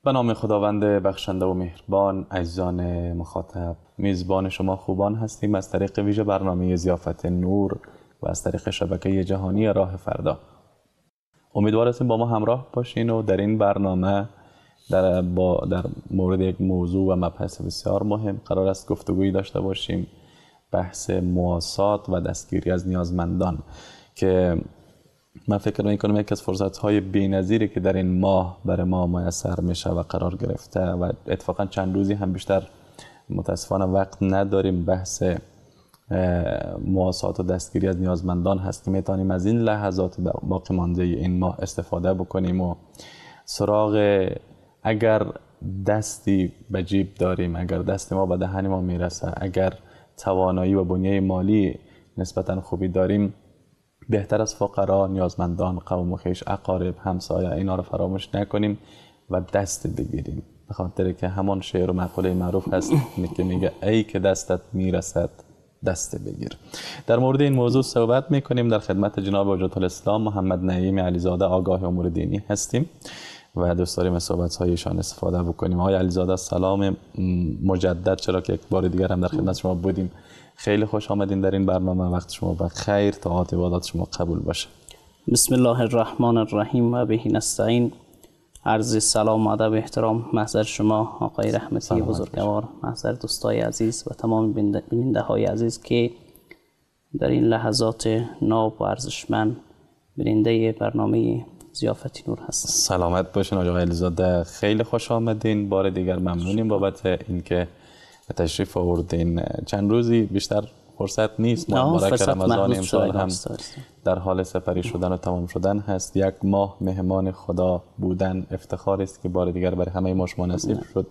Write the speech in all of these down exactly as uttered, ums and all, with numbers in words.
به نام خداوند بخشنده و مهربان. عزیزان مخاطب، میزبان شما خوبان هستیم از طریق ویژه برنامه ضیافت نور و از طریق شبکه جهانی راه فردا. امیدوار هستیم با ما همراه باشین و در این برنامه در, با در مورد یک موضوع و مبحث بسیار مهم قرار است گفتگویی داشته باشیم، بحث مواسات و دستگیری از نیازمندان، که من فکر میکنم یکی از فرصت‌های بی‌نظیری که در این ماه برای ما میسر میشه و قرار گرفته و اتفاقا چند روزی هم بیشتر متاسفانه وقت نداریم، بحث مواسات و دستگیری از نیازمندان هست که میتونیم از این لحظات باقی مانده این ماه استفاده بکنیم و سراغ اگر دستی به جیب داریم، اگر دست ما به دهن ما میرسه، اگر توانایی و بنیه مالی نسبتا خوبی داریم، بهتر از فقرا، نیازمندان، قوم و خویش، اقارب، همسایه اینا رو فراموش نکنیم و دست بگیریم، به خاطر که همان شعر و مقوله معروف هست که میگه ای که دستت میرسد دست بگیر. در مورد این موضوع صحبت میکنیم. در خدمت جناب حجت الاسلام محمد نعیم علیزاده آگاه امور دینی هستیم و دوست داریم از صحبت‌های ایشان استفاده بکنیم. آقای علیزاده سلام مجدد، چرا که یک بار دیگر هم در خدمت شما بودیم. خیلی خوش آمدین در این برنامه. وقت شما بخیر، طاعات عبادات شما قبول باشه. بسم الله الرحمن الرحیم و بهی نستعین. عرض سلام و ادب احترام محضر شما آقای رحمتی بزرگوار، محضر دوستای عزیز و تمام بیننده های عزیز که در این لحظات ناب و ارزشمند بیننده برنامه ضیافت نور هست. سلامت باشین آقای علیزاده، خیلی خوش آمدین. بار دیگر ممنونیم بابت اینکه تشریف آوردین. چند روزی بیشتر فرصت نیست، مبارک رمضان امسال هم در حال سپری شدن و تمام شدن هست. یک ماه مهمان خدا بودن افتخار است که بار دیگر برای همه ما شما نصیب شد.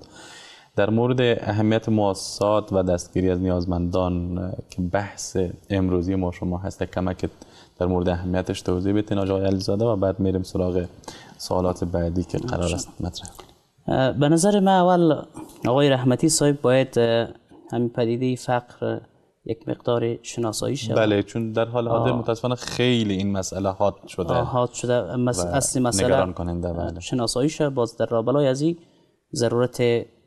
در مورد اهمیت مواسات و دستگیری از نیازمندان که بحث امروزی ما شما هست، کمک در مورد اهمیتش توضیح بدین آقای علیزاده و بعد میریم سراغ سوالات بعدی که قرار است مطرح کنیم. به نظر من اول آقای رحمتی صاحب باید همین پدیده فقر یک مقدار شناسایی شود. بله، چون در حال حاضر متاسفانه خیلی این مسئله حاد شده. حاد شده. مس... اصلی مسئله بله. شناسایی شده. باز در رابطه از ضرورت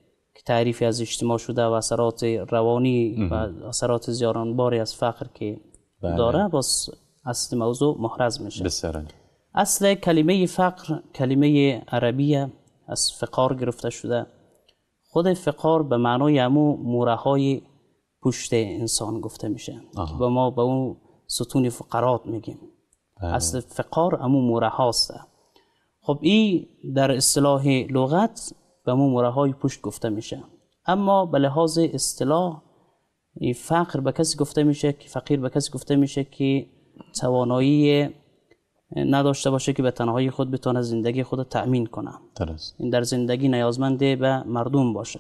تعریفی از اجتماع شده و اثرات روانی و اثرات زیانباری از فقر که بله. داره، باز اصل موضوع محرز میشه. بسیار. اصل کلمه فقر کلمه عربیه، از فقار گرفته شده. خود فقار به معنای همون موره های پشت انسان گفته میشه که با ما به اون ستون فقرات میگیم. بله. اصل فقار همون موره هاست. خب این در اصطلاح لغت به همون موره های پشت گفته میشه، اما به لحاظ اصطلاح فقر به کسی گفته میشه که فقیر به کسی گفته میشه که توانایی نداشته باشه که به تنهایی خود بتونه زندگی خود تأمین کنه. درست. این در زندگی نیازمند به مردم باشه،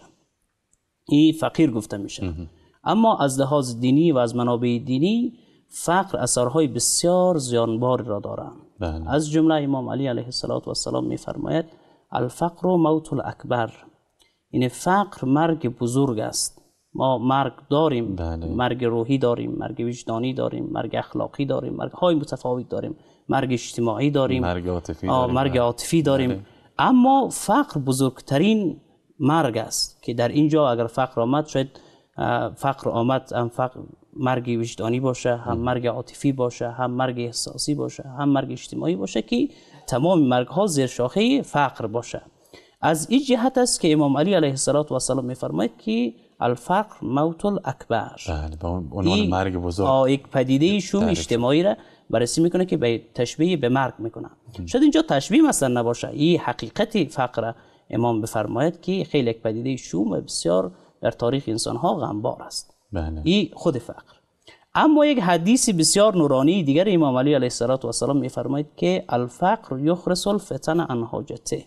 این فقیر گفته میشه. اه. اما از لحاظ دینی و از منابع دینی فقر اثرهای بسیار زیانبار را داره. بله. از جمله امام علی علیه السلام میفرماید الفقر موت الاکبر، این فقر مرگ بزرگ است. ما مرگ داریم. بله. مرگ روحی داریم، مرگ وجدانی داریم، مرگ اخلاقی داریم، مرگ های متفاوت داریم، مرگ اجتماعی داریم، مرگ عاطفی داریم, مرگ عاطفی داریم. بله. اما فقر بزرگترین مرگ است که در اینجا اگر فقر آمد، شاید فقر آمد هم فقر مرگ وجدانی باشه، هم مرگ عاطفی باشه، هم مرگ احساسی باشه، هم مرگ اجتماعی باشه، که تمام مرگ ها زیر شاخه فقر باشه. از این جهت است که امام علی علیه السلام میفرماید که الفقر موت الاکبر. بله، به عنوان مرگ بزرگ. یک پدیده شوم اجتماعی را بررسی میکنه که به تشبیه به مرگ میکنه. شاید اینجا تشبیه مثلا نباشه، این حقیقت فقر امام بفرماید که خیلی یک پدیده شوم و بسیار در تاریخ انسان ها غمبار است. بله. این خود فقر. اما یک حدیث بسیار نورانی دیگر امام علی علیه السلام میفرماید که الفقر یخرس الفتن عن حاجته.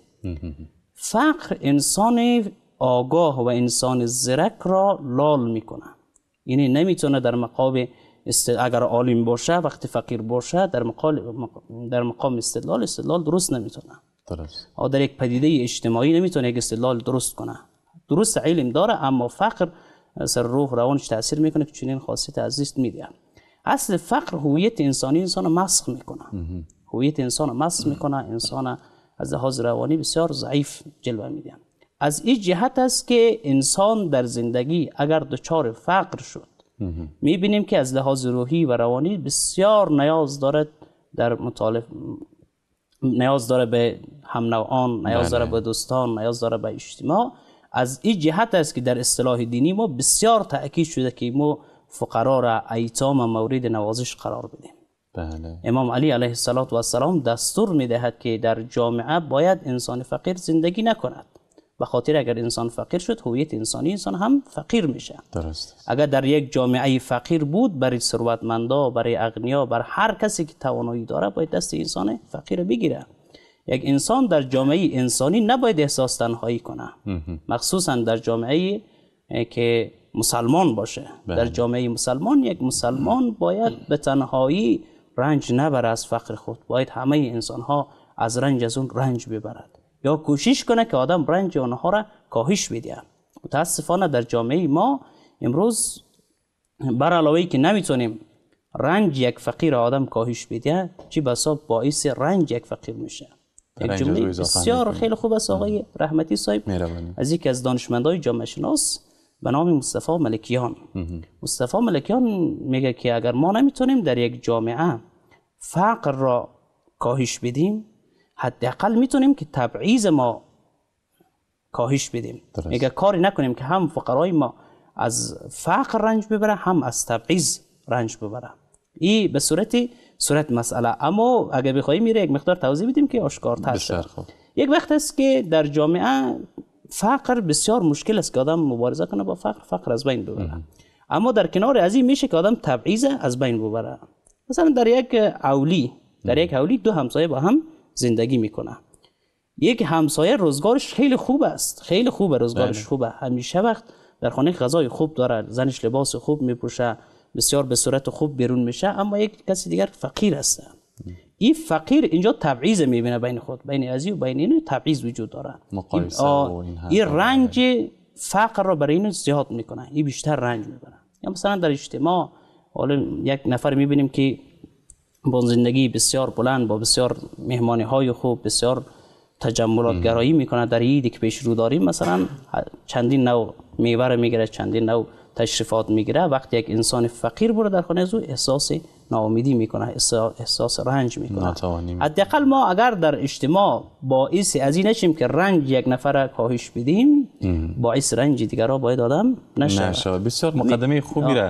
فقر انسان آگاه و انسان زرک را لال میکنه. یعنی نمیتونه در مقام است... اگر عالم باشه وقتی فقیر باشه در مقام در مقام استدلال استدلال درست نمیتونه. درست. او در یک پدیده اجتماعی نمیتونه یک استدلال درست کنه. درست علم داره اما فقر سر روح روانش تاثیر میکنه که چنین خاصیت از دست میده. اصل فقر هویت انسانی انسان مسخ میکنه. هویت انسان مسخ میکنه، انسان از لحاظ روانی بسیار ضعیف جلوه میده. از این جهت است که انسان در زندگی اگر دچار فقر شد میبینیم که از لحاظ روحی و روانی بسیار نیاز دارد در مطالب نیاز داره به هم نوعان، نیاز داره به دوستان، نیاز داره به اجتماع. از این جهت است که در اصطلاح دینی ما بسیار تأکید شده که ما فقرا را ایتام مورد نوازش قرار بدیم. بله. امام علی علیه السلام دستور میدهد که در جامعه باید انسان فقیر زندگی نکند، به خاطر اگر انسان فقیر شد هویت انسانی انسان هم فقیر میشه. درست. اگر در یک جامعه فقیر بود، برای ثروتمندا، برای اغنیا، بر هر کسی که توانایی داره باید دست انسان فقیر بگیره. یک انسان در جامعه انسانی نباید احساس تنهایی کنه، مخصوصا در جامعه که مسلمان باشه. بله. در جامعه مسلمان یک مسلمان باید به تنهایی رنج نبره از فقر خود، باید همه انسان ها از رنج از اون رنج ببرد یا کوشش کنه که آدم رنج اونها را کاهش بده. متاسفانه در جامعه ما امروز بر علاوه که نمیتونیم رنج یک فقیر آدم کاهش بده، چی بسا باعث رنج یک فقیر میشه. یک جمله بسیار خیلی خوب است آقای رحمتی صاحب از یکی از دانشمندای جامعه شناس به نام مصطفی ملکیان. مصطفی ملکیان میگه که اگر ما نمیتونیم در یک جامعه فقر را کاهش بدیم، حداقل میتونیم که تبعیض ما کاهش بدیم. درست. میگه کاری نکنیم که هم فقرای ما از فقر رنج ببره هم از تبعیض رنج ببره. این به صورت صورت مسئله. اما اگر بخوایم میره یک مقدار توضیح بدیم که آشکارتر شد. یک وقت است که در جامعه فقر بسیار مشکل است که آدم مبارزه کنه با فقر، فقر از بین ببره. اما در کنار از این میشه که آدم تبعیض از بین ببره. مثلا در یک اولی در یک اولی دو همسایه با هم زندگی میکنه. یک همسایه روزگارش خیلی خوب است، خیلی خوبه، روزگارش بله. خوبه، همیشه وقت در خانه غذای خوب داره، زنش لباس خوب میپوشه، بسیار به صورت خوب بیرون میشه. اما یک کسی دیگر فقیر است. این فقیر اینجا تبعیض میبینه بین خود، بین ازی و بین این تبعیض وجود داره. مقایسه و این این رنج فقر را برای این زیاد میکنه، این بیشتر رنج میبره. یا مثلا در اجتماع حالا یک نفر میبینیم که با زندگی بسیار بلند، با بسیار مهمانی های خوب، بسیار تجملات گرایی میکنه. در ایدی که پیش رو داریم مثلا چندین نوع میوه میگیره، چندین نوع تشریفات میگیره. وقتی یک انسان فقیر بره در خانه او احساس ناامیدی میکنه، احساس رنج میکنه. حداقل ما اگر در اجتماع باعث از این نشیم که رنج یک نفر کاهش بدیم، باعث رنج دیگرها باید آدم نشه. نشه. بسیار مقدمه خوبی را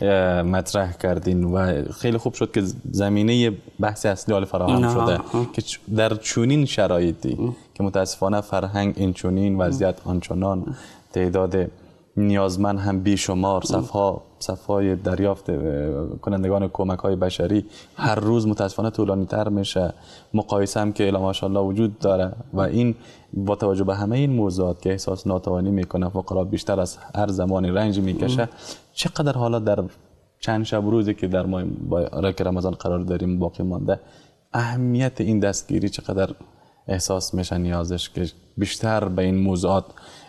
مطرح کردین و خیلی خوب شد که زمینه بحث اصلی حال فراهم شده که در چونین شرایطی که متاسفانه فرهنگ این چونین، وضعیت آنچنان، تعداد نیازمند هم بیشمار، صفها صفهای دریافت کنندگان کمک های بشری هر روز متاسفانه طولانی تر میشه، مقایسه هم که الا ماشاءالله وجود داره و این با توجه به همه این موضوعات که احساس ناتوانی میکنه، فقرا بیشتر از هر زمانی رنج میکشه، چقدر حالا در چند شب روزی که در ما برای رمضان قرار داریم باقی مانده، اهمیت این دستگیری چقدر احساس میشه نیازش که بیشتر به این موضوعات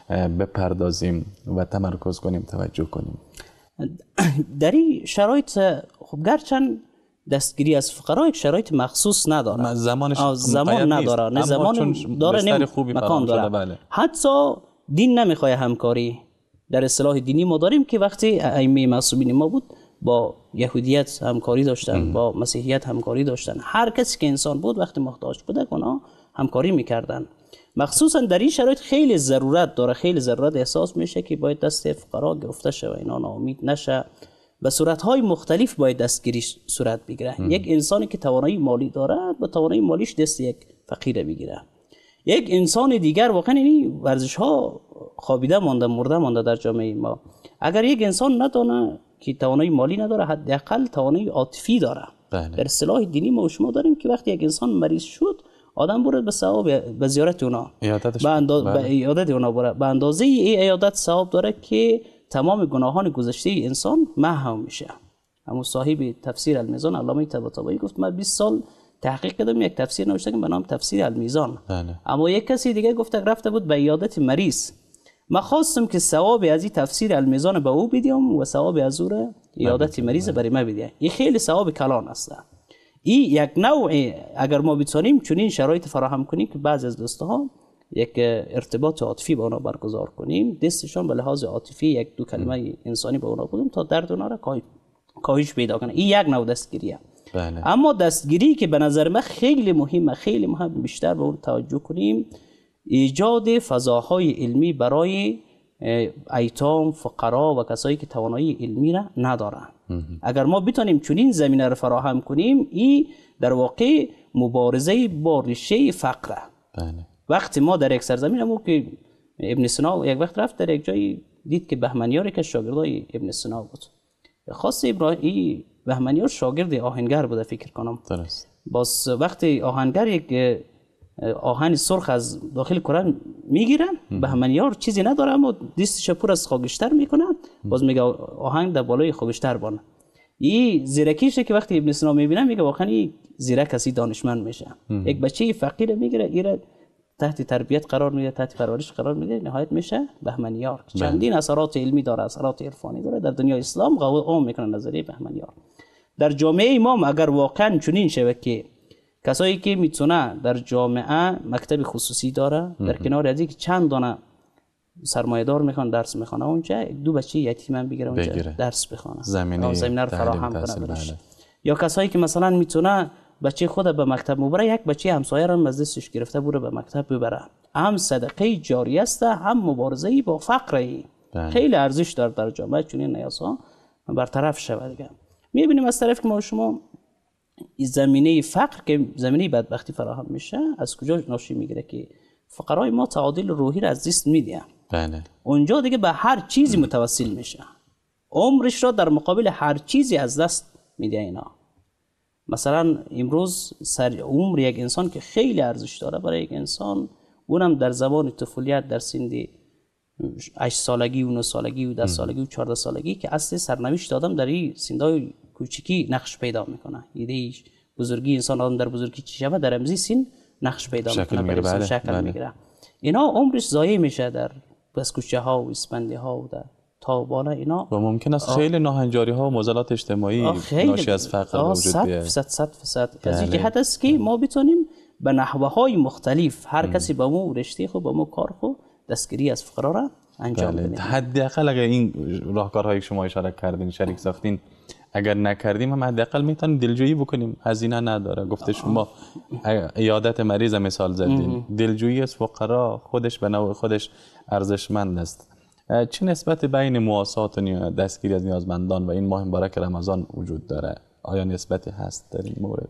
بپردازیم و تمرکز کنیم، توجه کنیم. در این شرایط خب گرچند دستگیری از فقرا یک شرایط مخصوص نداره، زمانش زمان نداره، نه زمان داره نه مکان داره. بله. حتی دین نمیخواد همکاری. در اصطلاح دینی ما داریم که وقتی ائمه معصومین ما بود با یهودیت همکاری داشتن، ام. با مسیحیت همکاری داشتن. هر کسی که انسان بود وقتی محتاج بوده اونا همکاری میکردن. مخصوصا در این شرایط خیلی ضرورت داره، خیلی ضرورت احساس میشه که باید دست فقرا گرفته شه و اینا ناامید نشه. به صورت‌های مختلف باید دستگیری صورت بگیره. ام. یک انسانی که توانایی مالی داره با توانایی مالیش دست یک فقیر بگیره. یک انسان دیگر واقعا این ورزش‌ها خوابیده مانده، مرده مانده در جامعه ما. اگر یک انسان ندونه که توانایی مالی نداره، حداقل توانایی عاطفی داره. بله. در اصطلاح دینی ما و شما داریم که وقتی یک انسان مریض شد آدم برد به ثواب به زیارت اونا، به اندازه به عیادت اونا بره. به اندازه این عیادت ثواب داره که تمام گناهان گذشته انسان محو میشه. اما صاحب تفسیر المیزان علامه طباطبایی گفت من بیست سال تحقیق کردم، یک تفسیر نوشتم به نام تفسیر المیزان. بله. اما یک کسی دیگه گفت رفته بود به عیادت مریض، من خواستم که ثواب از این تفسیر المیزان به او بدیم و ثواب از او را عیادت مریض برای من بده. این خیلی ثواب کلان است. این یک نوع اگر ما بتونیم چنین شرایط فراهم کنیم که بعضی از دوستها یک ارتباط عاطفی با اونا برگزار کنیم، دستشان به لحاظ عاطفی یک دو کلمه انسانی به اونا بگیم تا درد اونا را کاهش پیدا کنه. این یک نوع دستگیریه. بله. اما دستگیری که به نظر من خیلی مهمه، خیلی مهم بیشتر به اون توجه کنیم، ایجاد فضاهای علمی برای ایتام، فقرا و کسایی که توانایی علمی را ندارن. اگر ما بتونیم چنین زمینه را فراهم کنیم، این در واقع مبارزه با ریشه فقره. بله. وقتی ما در یک سرزمین همون که ابن سینا یک وقت رفت در یک جایی دید که بهمنیار که شاگردای ابن سینا بود، خاص ابراهیم بهمنیار شاگرد آهنگر بوده فکر کنم. درست. باز وقتی آهنگر یک آهن سرخ از داخل قرآن میگیرن، بهمنیار چیزی نداره اما دستش پر از خاکستر میکنه، باز میگه آهنگ در بالای خاکستر بانه. این زیرکیشه که وقتی ابن سینا میبینه میگه واقعا این زیرک کسی دانشمند میشه. یک بچه فقیر میگیره، ایره تحت تربیت قرار میده، تحت پرورش قرار میده، نهایت میشه بهمنیار. چندین اثرات علمی داره، اثرات عرفانی داره در دنیای اسلام. قوم میکنه نظریه بهمنیار. در جامعه امام اگر واقعا چنین شود که کسایی که میتونه در جامعه مکتب خصوصی داره، در کنار از اینکه چند دانه سرمایه‌دار میخوان درس میخوانه اونجا، دو بچه یتیمم بگیره اونجا بگیره. درس بخونه، زمینه زمینه رو فراهم کنه برش. یا کسایی که مثلا میتونه بچه خود به مکتب مبره، یک بچه همسایه رو از دستش گرفته بره به مکتب ببره، هم صدقه جاری است، هم مبارزه با فقر. خیلی ارزش داره در جامعه چنین نیازها برطرف شود. دیگه میبینیم از طرف که ما شما زمینه فقر که زمینه بدبختی فراهم میشه، از کجا ناشی میگیره که فقرای ما تعادل روحی را از دست میدن. بله. اونجا دیگه به هر چیزی متوسل میشه، عمرش را در مقابل هر چیزی از دست میده. اینا مثلا امروز سر عمر یک انسان که خیلی ارزش داره برای یک انسان، اونم در زمان طفولیت در سن هشت سالگی و نه سالگی و ده سالگی و چهارده سالگی که اصل سرنوشت آدم در این سنهای کوچکی نقش پیدا میکنه. ایده بزرگی انسان آدم در بزرگی چی شود در رمزی سن نقش پیدا شکل میکنه، میگیره. بله. شکل بله. میگیره. اینا عمرش ضایع میشه در بسکوچه ها و اسپنده ها و در تابانه اینا، و ممکن است خیلی ناهنجاری ها و معضلات اجتماعی ناشی از فقر وجود بیاید. صد فیصد فیصد از این جهت است که ما بتونیم به نحوه های مختلف هر کسی به مو رشته خو به مو کار خو دستگیری از فقرا را انجام بدیم. حداقل اگر این راهکارهایی که شما اشاره کردین شریک ساختین اگر نکردیم هم حداقل میتونیم دلجویی بکنیم. هزینه نداره. گفته شما عیادت مریض مثال زدین، دلجویی از فقرا خودش به نوع خودش ارزشمند است. چه نسبت بین مواسات و دستگیری از نیازمندان و این ماه مبارک رمضان وجود داره؟ آیا نسبتی هست در این مورد؟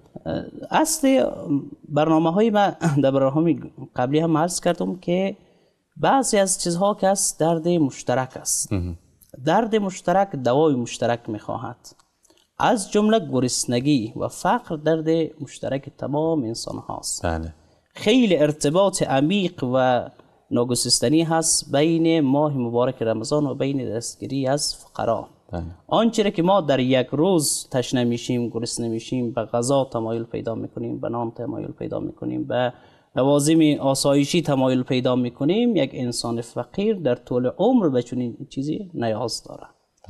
اصل برنامه های من در برنامه قبلی هم عرض کردم که بعضی از چیزها که است درد مشترک است. درد مشترک دوای مشترک میخواهد. از جمله گرسنگی و فقر درد مشترک تمام انسان هاست. بله. خیلی ارتباط عمیق و ناگسستنی هست بین ماه مبارک رمضان و بین دستگیری از فقرا. آنچه که ما در یک روز تشنه میشیم، گرسنه میشیم، به غذا تمایل پیدا میکنیم، به نان تمایل پیدا میکنیم، به لوازم آسایشی تمایل پیدا میکنیم، یک انسان فقیر در طول عمر به چنین چیزی نیاز داره.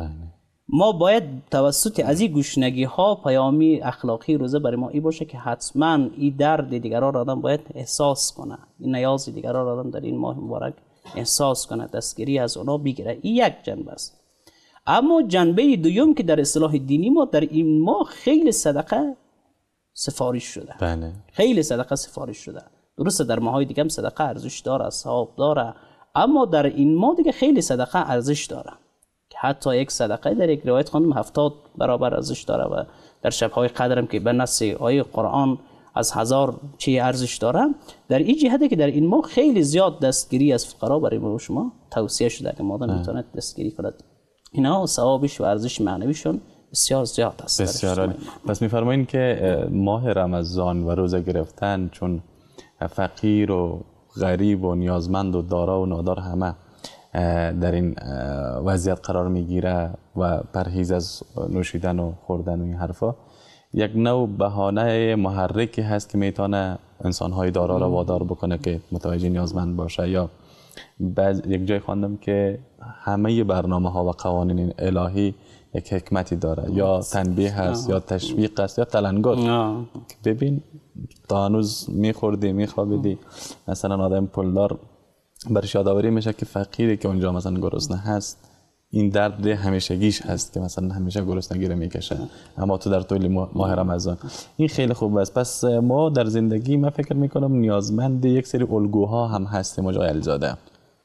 ما باید توسط از این گشنگی ها پیامی اخلاقی روزه برای ما ای باشه که حتما این درد دیگران آدم باید احساس کنه، این نیاز دیگران آدم در این ماه مبارک احساس کنه، دستگیری از اونا بگیره. این یک جنبه است. اما جنبه دوم که در اصطلاح دینی ما در این ماه خیلی صدقه سفارش شده. بله. خیلی صدقه سفارش شده. درسته در ماهای دیگه هم صدقه ارزش داره، ثواب داره، اما در این ماه دیگه خیلی صدقه ارزش داره که حتی یک صدقه در یک روایت خواندم هفتاد برابر ارزش داره و در شب‌های قدر هم که به نص آیه قرآن از هزار چی ارزش داره. در این جهته که در این ماه خیلی زیاد دستگیری از فقرا برای ما شما توصیه شده که مادام میتونه دستگیری کند. اینا ثوابش و ارزش معنویشون بسیار زیاد است. بسیار عالی. پس می‌فرمایید که ماه رمضان و روزه گرفتن چون فقیر و غریب و نیازمند و دارا و نادار همه در این وضعیت قرار میگیره و پرهیز از نوشیدن و خوردن و این حرفا، یک نوع بهانه محرکی هست که میتونه انسان‌های دارا را وادار بکنه که متوجه نیازمند باشه. یا بعض یک جای خواندم که همه برنامه ها و قوانین الهی یک حکمتی داره، یا تنبیه هست یا تشویق است یا تلنگر. ببین تا هنوز میخوردی میخوابیدی. مثلا آدم پولدار برش یادآوری میشه که فقیری که اونجا مثلا گرسنه هست این درد همیشگیش هست که مثلا همیشه گرسنگی رو میکشه، اما تو در طول ماه رمضان این خیلی خوب است. پس ما در زندگی من فکر میکنم نیازمند یک سری الگوها هم هستیم آقای علیزاده،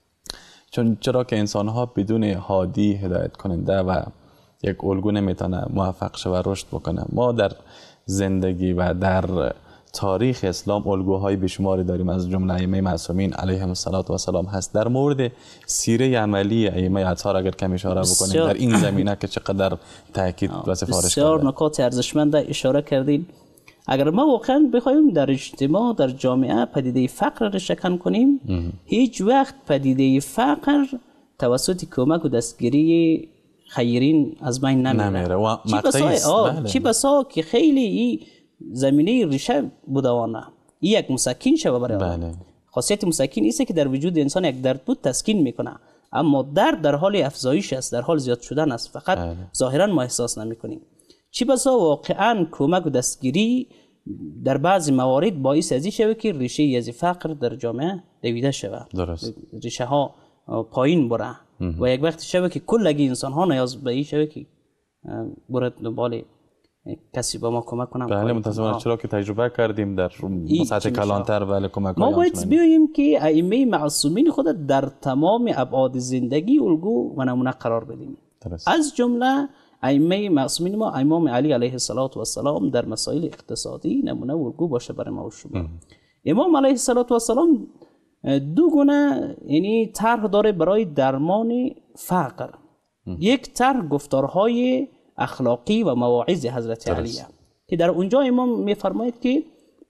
چون چرا که انسان ها بدون هادی هدایت کننده و یک الگو نمیتونه موفق شه و رشد بکنه. ما در زندگی و در تاریخ اسلام الگوهای بیشماری داریم، از جمله ائمه معصومین علیهم السلام هست. در مورد سیره عملی ائمه اطهار اگر کم اشاره بکنیم در این زمینه که چقدر تاکید و سفارش کرده. بسیار نکات ارزشمند اشاره کردین. اگر ما واقعا بخوایم در اجتماع در جامعه پدیده فقر را شکن کنیم، هیچ وقت پدیده فقر توسط کمک و دستگیری خیرین از بین نمیره. و چی بسا بله. چی بسا که خیلی ای زمینه ریشه بودوانه این یک مسکین شوه برای آدم. بله. خاصیت مسکین ایست که در وجود انسان یک درد بود تسکین میکنه، اما درد در حال افزایش است، در حال زیاد شدن است، فقط بله. ظاهرا ما احساس نمیکنیم. چی بسا واقعا کمک و دستگیری در بعض موارد باعث ازی شوه که ریشه از فقر در جامعه دویده شوه، درست. ریشه ها پایین بره و یک وقت شوه که کلگی انسان ها نیاز به این شوه که برد دنبال کسی با ما کمک کنم. بله متاسفانه چرا که تجربه کردیم در سطح کلانتر ولی کمک ما باید بیاییم که ائمه معصومین خود در تمام ابعاد زندگی الگو و نمونه قرار بدیم. درست. از جمله ائمه معصومین ما امام علی علیه السلام در مسائل اقتصادی نمونه و الگو باشه برای ما و شما. امام علیه السلام دو گونه یعنی طرح داره برای درمان فقر. یک طرح گفتارهای اخلاقی و مواعظ حضرت علیه که در اونجا امام میفرماید که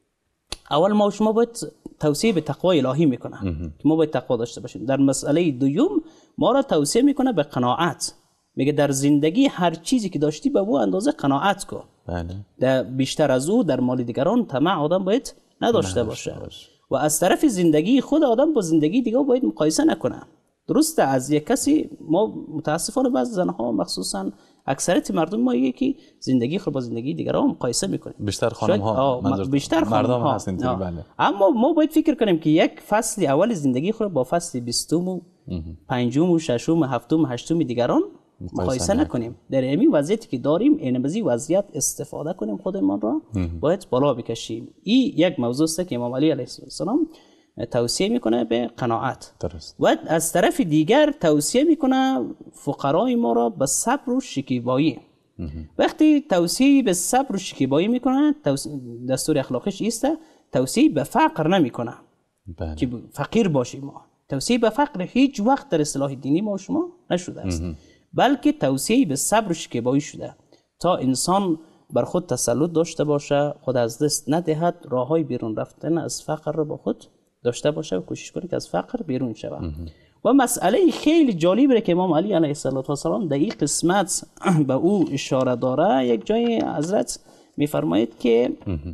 اول ما و شما باید توصیه به تقوای الهی میکنه که ما باید تقوا داشته باشیم. در مسئله دوم ما را توصیه میکنه به قناعت، میگه در زندگی هر چیزی که داشتی به او اندازه قناعت کن. بله. در بیشتر از او در مال دیگران طمع آدم باید نداشته باشه. باشه و از طرف زندگی خود آدم با زندگی دیگه باید مقایسه نکنه. درسته از یک کسی ما متاسفانه بعض زنها مخصوصا اکثریت مردم ما یکی که زندگی خود با زندگی دیگران مقایسه میکنه، بیشتر خانم ها بیشتر مردم ها هستن. بله. اما ما باید فکر کنیم که یک فصل اول زندگی خود با فصل بیستم و پنجم و ششم و هفتم و هشتم دیگران مقایسه نکنیم. در همین وضعیتی که داریم این از وضعیت استفاده کنیم، خودمان را باید بالا بکشیم. این یک موضوع است که امام علی علیه السلام توصیه میکنه به قناعت. درست. و از طرف دیگر توصیه میکنه فقرای ما را به صبر و شکیبایی. وقتی توصیه به صبر و شکیبایی میکنه دستور اخلاقیش ایست، توصیه به فقر نمیکنه بله. که فقیر باشیم. ما توصیه به فقر هیچ وقت در اصطلاح دینی ما و شما نشده است، بلکه توصیه به صبر و شکیبایی شده تا انسان بر خود تسلط داشته باشه، خود از دست ندهد، راههای بیرون رفتن از فقر را با خود داشته باشه و کوشش کنه که از فقر بیرون شود. و مسئله خیلی جالبی که امام علی علیه السلام در این قسمت به او اشاره داره، یک جای حضرت میفرمایید که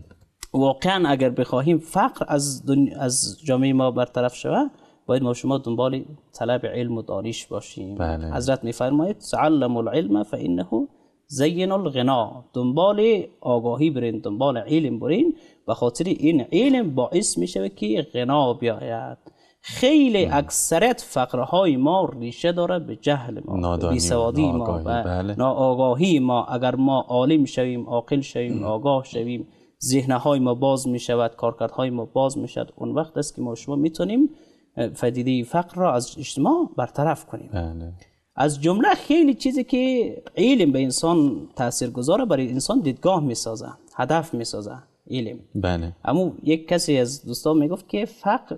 واقعا اگر بخواهیم فقر از از جامعه ما برطرف شود باید ما شما دنبال طلب علم و دانش باشیم. بله. حضرت میفرمایید تعلموا العلم فانه زین الغنا، دنبال آگاهی برین، دنبال علم برین، به خاطر این علم باعث میشه که غنا بیاید. خیلی اکثریت فقرهای ما ریشه داره به جهل ما، به بیسوادی ما و بله. ناآگاهی ما. اگر ما عالم شویم، عاقل شویم، آگاه شویم، ذهنهای ما باز میشود، کارکردهای ما باز میشود، اون وقت است که ما شما میتونیم پدیده فقر را از اجتماع برطرف کنیم. بله. از جمله خیلی چیزی که علم به انسان تاثیرگذاره، برای انسان دیدگاه میسازه، هدف میسازه علم. بله. اما یک کسی از دوستان میگفت که فقر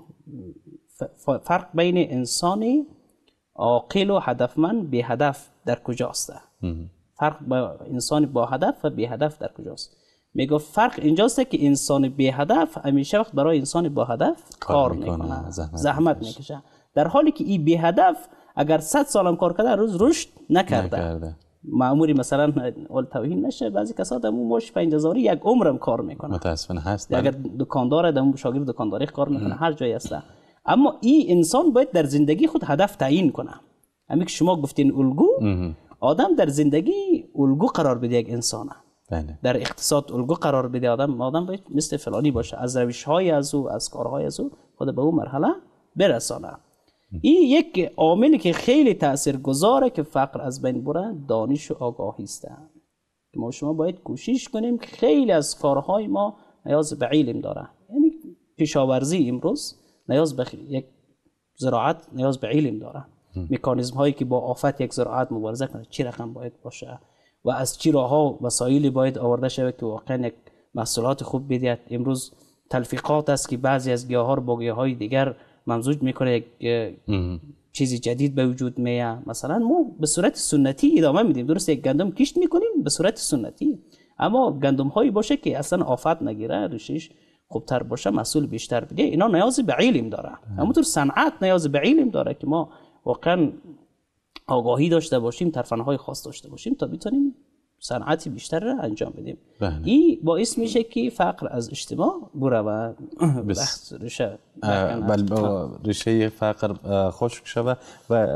فرق بین انسانی عاقل و هدفمند بی هدف در کجاست؟ فرق با انسان با هدف و بی هدف در کجاست؟ میگفت فرق اینجاست که انسان بی هدف همیشه وقت برای انسان با هدف کار میکنه، زحمت, زحمت میکشه، در حالی که این بی هدف اگر صد سالم کار کرده روز رشد نکرده, نکرده. معمولی مثلا اول توهین نشه، بعضی کسا دمو ماش پنج هزار یک عمرم کار میکنه، متاسفانه هست. اگر دکاندار دمو شاگرد دکانداری کار میکنه، هر جایی هست. اما این انسان باید در زندگی خود هدف تعیین کنه. همین که شما گفتین الگو، آدم در زندگی الگو قرار بده یک انسانه. بله. در اقتصاد الگو قرار بده آدم، آدم باید مثل فلانی باشه، از روش های از او، از کارهای از او خود به اون مرحله برسانه. این یک عاملی که خیلی تاثیرگذاره که فقر از بین بره، دانش و آگاهی است. که ما شما باید کوشش کنیم. خیلی از کارهای ما نیاز به علم داره، یعنی کشاورزی امروز نیاز به یک زراعت نیاز به علم داره. مکانیزم هایی که با آفت یک زراعت مبارزه کنه چی رقم باید باشه و از چی راه ها وسایلی باید آورده شود که واقعا یک محصولات خوب بدهد. امروز تلفیقات است که بعضی از گیاها رو با گیاهای دیگر ممزوج میکنه، یک چیزی جدید به وجود میاد. مثلا ما به صورت سنتی ادامه میدیم، درست یک گندم کشت میکنیم به صورت سنتی، اما گندم هایی باشه که اصلا آفت نگیره، ریشش خوبتر باشه، محصول بیشتر بده، اینا نیاز به علم داره. همونطور صنعت نیاز به علم داره که ما واقعا آگاهی داشته باشیم، ترفندهای خاص داشته باشیم تا بتونیم صنعتی بیشتر را انجام بدیم. این باعث میشه که فقر از اجتماع بره و بحث ریشه بل ریشه فقر خشک شود و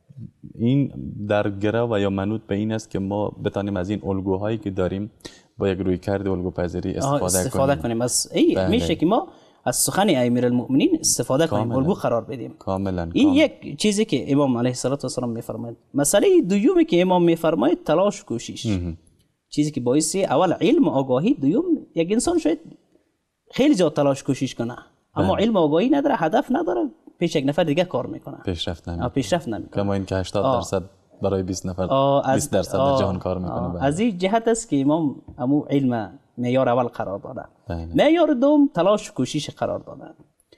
این در گره و یا منوط به این است که ما بتانیم از این الگوهایی که داریم با یک رویکرد الگوپذیری استفاده, استفاده کنیم. از ای میشه که ما از سخن امیرالمؤمنین استفاده کنیم، الگو قرار بدیم. کاملا. این یک چیزی که امام علیه السلام میفرماید. مسئله دومی که امام میفرماید تلاش و کوشش، چیزی که باعث اول علم و آگاهی، دوم یک انسان شاید خیلی زیاد تلاش کوشش کنه اما علم و آگاهی نداره، هدف نداره، پیش یک نفر دیگه کار میکنه، پیشرفت نمیکنه. پیشرفت نمیکنه. کما اینکه هشتاد درصد برای بیست نفر بیست درصد جهان کار میکنه. از این جهت است که امام امو علم معیار اول قرار دادن. معیار دوم تلاش و کوشش قرار دادن.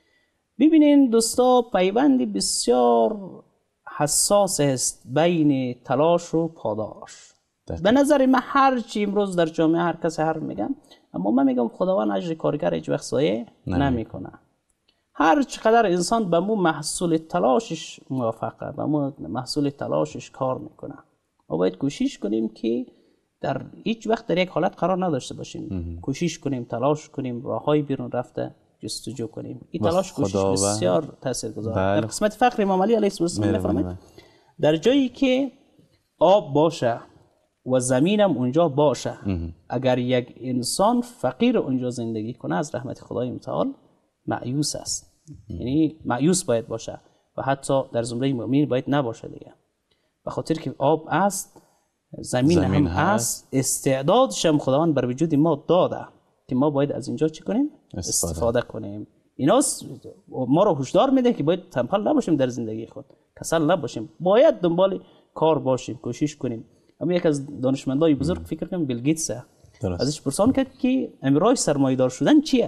ببینین دوستا، پیوند بسیار حساس است بین تلاش و پاداش. به نظر من هر چی امروز در جامعه هر کس هر میگم، اما من میگم خداوند اجر کارگر هیچ وقت ضایع نمیکنه. هر چقدر انسان به مو محصول تلاشش موافقه، به مو محصول تلاشش کار میکنه. ما باید کوشش کنیم که در هیچ وقت در یک حالت قرار نداشته باشیم. کوشش کنیم، تلاش کنیم، راههای بیرون رفته جستجو کنیم. این تلاش کوشش بسیار تاثیرگذاره. بله. در قسمت فقر امام علی علیه السلام میفرماید در جایی که آب باشه و زمینم اونجا باشه، اگر یک انسان فقیر اونجا زندگی کنه از رحمت خدای متعال مایوس است. یعنی مایوس باید باشه و حتی در زمره مؤمنین باید نباشه دیگه، به خاطر که آب است، زمین, زمین هم است، استعدادش هم خداوند بر وجود ما داده که ما باید از اینجا چی کنیم؟ استفاده, استفاده کنیم. اینا ما رو هشدار میده که باید تنبل نباشیم در زندگی خود، کسل نباشیم، باید دنبال کار باشیم، کوشش کنیم. اما یک از دانشمندای بزرگ فکر کنم بیل گیتس، ازش پرسان کرد که امرای سرمایه‌دار شدن چیه؟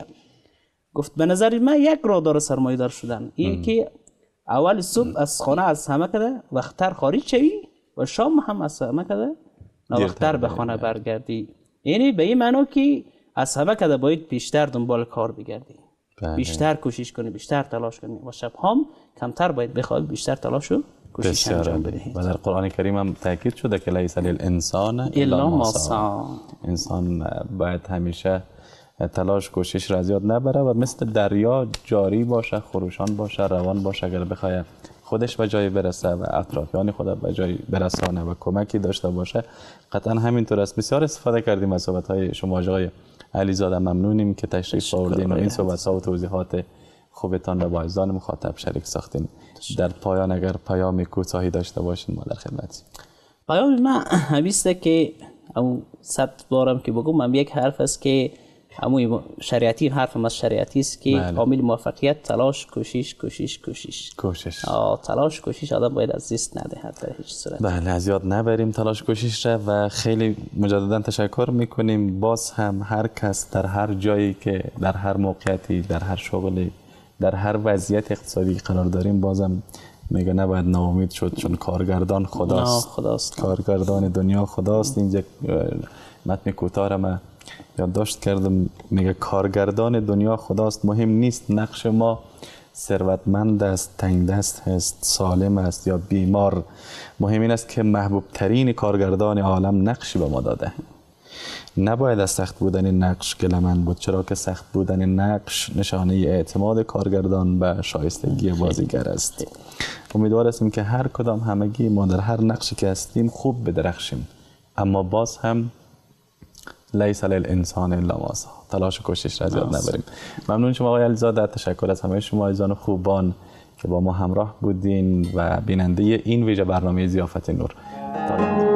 گفت به نظر من یک راه داره سرمایه‌دار شدن، این که اول صبح از خانه از همه کده وقتتر خارج شوی و شام هم از همه کده وقتتر به خانه برگردی. یعنی به این معنی که از همه کده باید بیشتر دنبال کار بگردی، بیشتر کوشش کنی، بیشتر تلاش کنی و شب هم کمتر باید بخوابی، بیشتر تلاش و کوشش انجام بدی. و در قرآن کریم هم تاکید شده که لیس للانسان الا ما سعی. انسان باید همیشه تلاش کوشش را زیاد نبره و مثل دریا جاری باشه، خروشان باشه، روان باشه، اگر بخواد خودش به جای برسه و اطرافیان خود به جای برسانه و کمکی داشته باشه. قطعا همینطور است. بسیار استفاده کردیم از صحبت‌های شما آقای علیزاده، ممنونیم که تشریف آوردین و این صحبت‌ها و توضیحات خوبتان را با عزیزان مخاطب شریک ساختین. در پایان اگر پیام کوتاهی داشته باشین ما در خدمتیم. پیام من همیسته که اون صد بارم که بگم هم یک حرف است که همون شریعتی حرف از شریعتی است که عامل موفقیت تلاش، کوشش، کوشش، کوشش. کوشش. تلاش، کوشش آدم باید از دست نده در هیچ صورت. بله، زیاد نبریم تلاش کوشش را و خیلی مجددا تشکر میکنیم. باز هم هر کس در هر جایی که در هر موقعیتی، در هر شغلی، در هر وضعیت اقتصادی قرار داریم، بازم میگه نباید ناامید شد، چون کارگردان خداست. خداست. کارگردان دنیا خداست. اینجا متن کوتاه را من یادداشت کردم، میگه کارگردان دنیا خداست. مهم نیست نقش ما ثروتمند است، تنگ دست است، سالم است یا بیمار. مهم این است که محبوب ترین کارگردان عالم نقشی به ما داده. نباید از سخت بودن نقش گله‌مند بود، چرا که سخت بودن نقش نشانه اعتماد کارگردان به شایستگی بازیگر است. امیدوار هستیم که هر کدام همگی ما در هر نقشی که هستیم خوب بدرخشیم، اما باز هم لیس للانسان الا ما سعی. تلاش و کوشش را زیاد نبریم. ممنون شما آقای علیزاده. تشکر از همه شما عزیزان خوبان که با ما همراه بودین و بیننده این ویژه برنامه ضیافت نور.